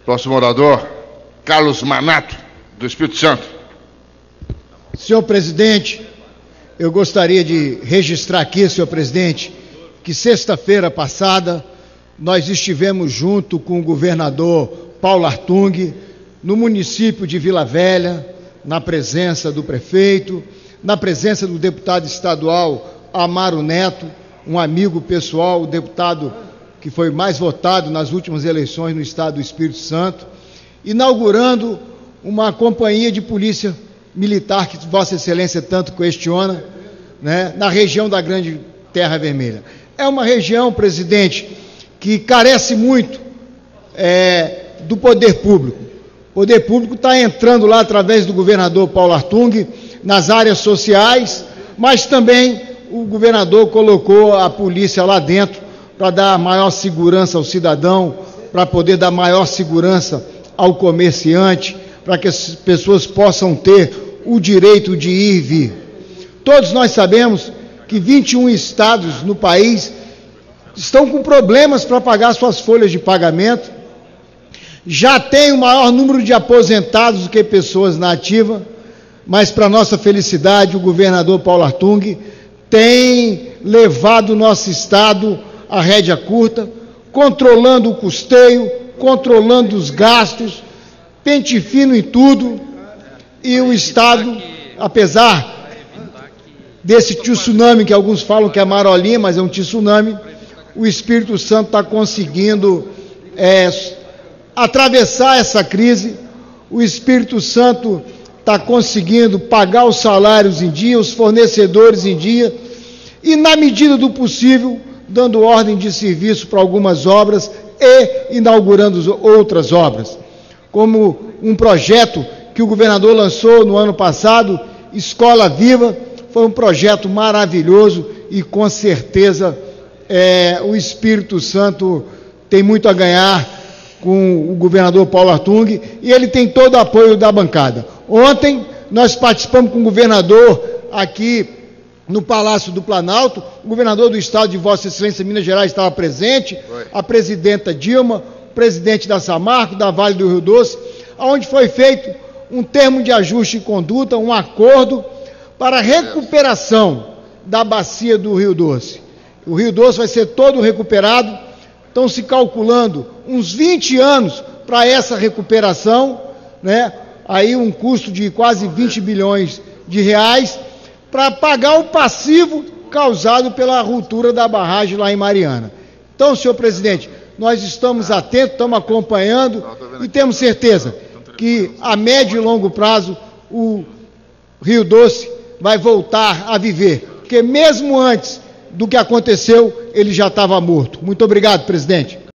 Próximo orador, Carlos Manato, do Espírito Santo. Senhor presidente, eu gostaria de registrar aqui, senhor presidente, que sexta-feira passada nós estivemos junto com o governador Paulo Artung no município de Vila Velha, na presença do prefeito, na presença do deputado estadual Amaro Neto, um amigo pessoal, o deputado que foi mais votado nas últimas eleições no estado do Espírito Santo, inaugurando uma companhia de polícia militar que Vossa Excelência tanto questiona, né, na região da Grande Terra Vermelha. É uma região, presidente, que carece muito do poder público. O poder público está entrando lá através do governador Paulo Artung, nas áreas sociais, mas também o governador colocou a polícia lá dentro para dar maior segurança ao cidadão, para poder dar maior segurança ao comerciante, para que as pessoas possam ter o direito de ir e vir. Todos nós sabemos que 21 estados no país estão com problemas para pagar suas folhas de pagamento, já tem o maior número de aposentados do que pessoas na ativa, mas para nossa felicidade o governador Paulo Artung tem levado o nosso estado à rédea curta, controlando o custeio, controlando os gastos, pente fino em tudo, e o estado, apesar desse tsunami que alguns falam que é marolinha, mas é um tsunami, o Espírito Santo está conseguindo atravessar essa crise, o Espírito Santo está conseguindo pagar os salários em dia, os fornecedores em dia, e na medida do possível, dando ordem de serviço para algumas obras e inaugurando outras obras, como um projeto que o governador lançou no ano passado, Escola Viva, foi um projeto maravilhoso e com certeza o Espírito Santo tem muito a ganhar com o governador Paulo Artung e ele tem todo o apoio da bancada. Ontem nós participamos com o governador aqui no Palácio do Planalto, o governador do estado de Vossa Excelência Minas Gerais estava presente, a presidenta Dilma, o presidente da Samarco, da Vale do Rio Doce, onde foi feito um termo de ajuste de conduta, um acordo para a recuperação da bacia do Rio Doce. O Rio Doce vai ser todo recuperado, estão se calculando uns 20 anos para essa recuperação, né? Aí um custo de quase 20 bilhões de reais, para pagar o passivo causado pela ruptura da barragem lá em Mariana. Então, senhor presidente, nós estamos atentos, estamos acompanhando e temos certeza que a médio e longo prazo o Rio Doce vai voltar a viver, porque mesmo antes do que aconteceu, ele já estava morto. Muito obrigado, presidente.